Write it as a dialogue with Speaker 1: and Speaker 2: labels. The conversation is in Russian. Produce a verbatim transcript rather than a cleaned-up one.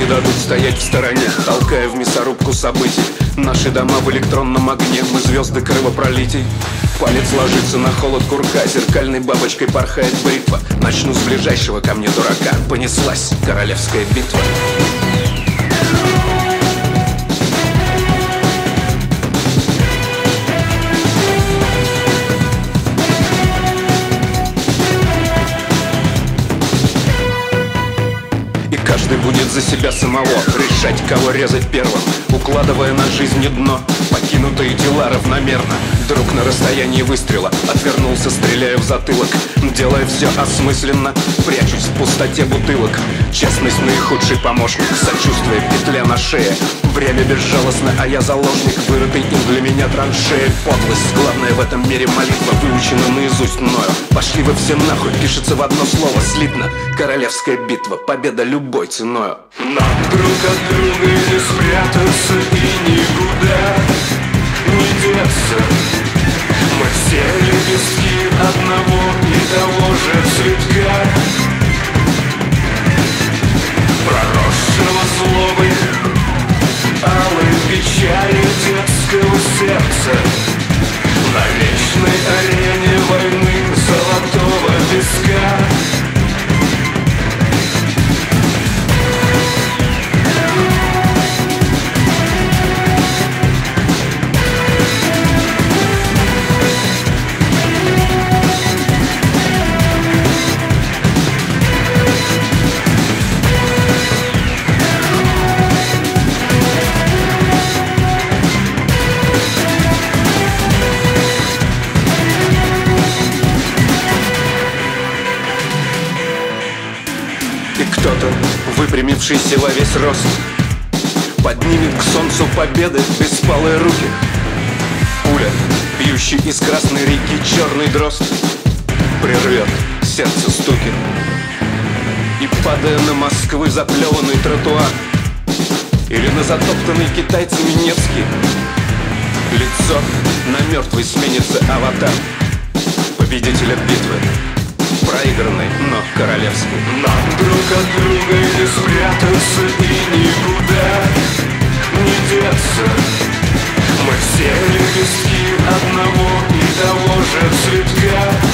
Speaker 1: дадут стоять в стороне, толкая в мясорубку событий. Наши дома в электронном огне, мы звезды кровопролитий. Палец ложится на холод курка, зеркальной бабочкой порхает бритва. Начну с ближайшего ко мне дурака. Понеслась королевская битва. Каждый будет за себя самого решать, кого резать первым, укладывая на жизнь дно. Покинутые тела равномерно, друг на расстоянии выстрела отвернулся, стреляя в затылок. Делая все осмысленно, прячусь в пустоте бутылок. Честность наихудший помощник, сочувствие петля на шее. Время безжалостно, а я заложник, вырытый им для меня траншея. Подлость, главное в этом мире молитва, выучена наизусть мною. Пошли вы все нахуй, пишется в одно слово слитно. Королевская битва, победа любой ценою.
Speaker 2: Нам друг от друга не спрятаться и никуда не деться. Мы все лепестки одного и того же цветка, проросшего злобой алой печали детского сердца. На вечной арене войны золотого песка.
Speaker 1: Кто-то, выпрямившийся во весь рост, поднимет к солнцу победы беспалые руки. Пуля, бьющий из красной реки черный дрозд, прервет сердце стуки. И падая на Москвы заплеванный тротуар или на затоптанный китайцами Невский, лицо на мертвый сменится аватар победителя битвы, проигранной, но королевской.
Speaker 2: Нам друг от друга не спрятаться и никуда не деться. Мы все лепестки одного и того же цветка.